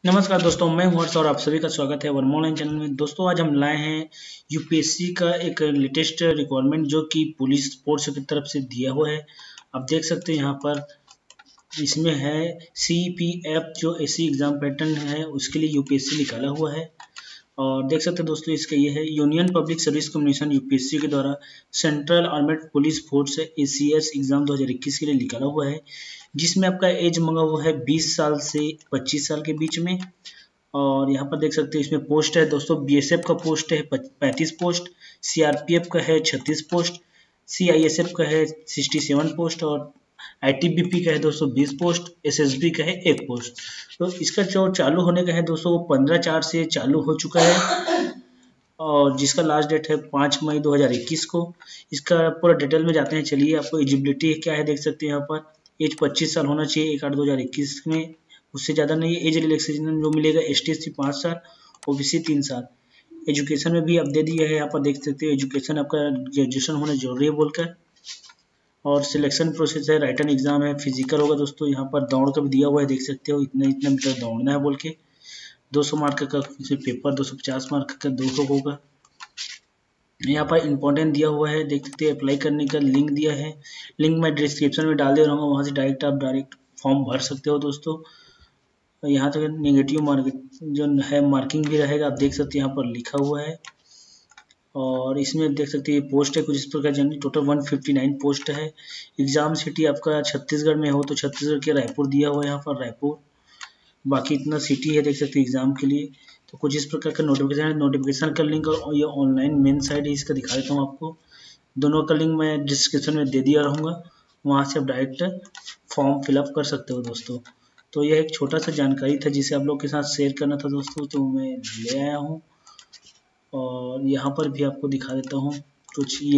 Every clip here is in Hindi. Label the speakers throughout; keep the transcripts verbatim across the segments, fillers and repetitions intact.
Speaker 1: नमस्कार दोस्तों, मैं हूं हर्ष और आप सभी का स्वागत है वर्मा ऑनलाइन चैनल में। दोस्तों आज हम लाए हैं यूपीएससी का एक लेटेस्ट रिक्वायरमेंट जो कि पुलिस फोर्स की तरफ से दिया हुआ है। आप देख सकते हैं यहाँ पर इसमें है सीपीएफ जो एसी एग्जाम पैटर्न है उसके लिए यूपीएससी निकाला हुआ है। और देख सकते हैं दोस्तों इसका ये है union public service commission UPSC के द्वारा central armed police force ACS exam दो हज़ार इक्कीस के लिए निकाला हुआ है, जिसमें आपका एज मंगा हुआ है बीस साल से पच्चीस साल के बीच में। और यहाँ पर देख सकते हैं इसमें पोस्ट है दोस्तों, बीएसएफ का पोस्ट है पैंतीस पोस्ट, सीआरपीएफ का है छत्तीस पोस्ट, सीआईएसएफ का है सड़सठ पोस्ट और आईटीबीपी का है दोस्तों बीस पोस्ट, एसएसबी का है एक पोस्ट। तो इसका जो चालू होने का है दोस्तों वो पंद्रह चार से चालू हो चुका है और जिसका लास्ट डेट है पाँच मई दो हज़ार इक्कीस को। इसका पूरा डिटेल में जाते हैं। चलिए आपको एलिजिबिलिटी क्या है देख सकते हैं यहाँ पर। एज पच्चीस साल होना चाहिए एक आठ दो हज़ार इक्कीस में, उससे ज़्यादा नहीं। एज रिलैक्सेशन जो मिलेगा एस टी एस सी पाँच साल, ओबीसी तीन साल। एजुकेशन में भी आप दे दिया है यहाँ पर देख सकते हैं, एजुकेशन आपका ग्रेजुएशन होना जरूरी है बोलकर। और सिलेक्शन प्रोसेस है, राइटन एग्जाम है, फिजिकल होगा दोस्तों। यहाँ पर दौड़ का भी दिया हुआ है देख सकते हो, इतना इतना मीटर दौड़ना है बोल के। दो सौ मार्क का पेपर, दो सौ पचास मार्क का दो सौ होगा। यहाँ पर इंपॉर्टेंट दिया हुआ है देख सकते हैं, अप्लाई करने का लिंक दिया है। लिंक मैं डिस्क्रिप्शन में डाल दे रहा हूँ, वहाँ से डायरेक्ट आप डायरेक्ट फॉर्म भर सकते हो दोस्तों। यहाँ तक नेगेटिव मार्क जो है मार्किंग भी रहेगा, आप देख सकते हैं यहाँ पर लिखा हुआ है। और इसमें देख सकते हैं पोस्ट है कुछ इस प्रकार, जनरल टोटल एक सौ उनसठ पोस्ट है। एग्जाम सिटी आपका छत्तीसगढ़ में हो तो छत्तीसगढ़ के रायपुर दिया हुआ है यहाँ पर रायपुर। बाकी इतना सिटी है देख सकते हैं एग्जाम के लिए। तो कुछ इस प्रकार का नोटिफिकेशन है। नोटिफिकेशन का लिंक और ये ऑनलाइन मेन साइट है, इसका दिखा देता हूँ आपको। दोनों का लिंक मैं डिस्क्रिप्शन में दे दिया रहूँगा, वहाँ से आप डायरेक्ट फॉर्म फिलअप कर सकते हो दोस्तों। तो यह एक छोटा सा जानकारी था जिसे आप लोग के साथ शेयर करना था दोस्तों, तो मैं ले आया हूँ। और यहाँ पर भी आपको दिखा देता हूँ कुछ। ये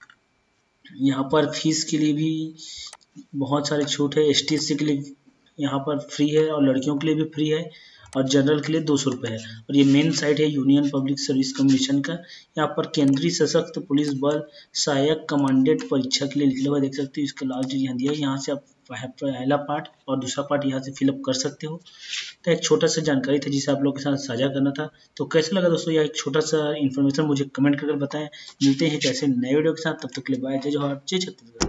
Speaker 1: यहाँ पर फीस के लिए भी बहुत सारे छूट है। एस टी एस सी के लिए यहाँ पर फ्री है और लड़कियों के लिए भी फ्री है और जनरल के लिए दो सौ रुपये है। और ये मेन साइट है यूनियन पब्लिक सर्विस कमीशन का। यहाँ पर केंद्रीय सशक्त पुलिस बल सहायक कमांडेंट परीक्षा के लिए लिखा हुआ देख सकते हो। इसका लास्ट डेट यहाँ दिया है, यहाँ से आप पहला पार्ट और दूसरा पार्ट यहाँ से फिलअप कर सकते हो। तो एक छोटा सा जानकारी था जिसे आप लोग के साथ साझा करना था। तो कैसा लगा दोस्तों यह एक छोटा सा इन्फॉर्मेशन, मुझे कमेंट करके बताएं। मिलते हैं कैसे नए वीडियो के साथ, तब तक के लिए बाय। जय जवाहर जय छत्तीसगढ़।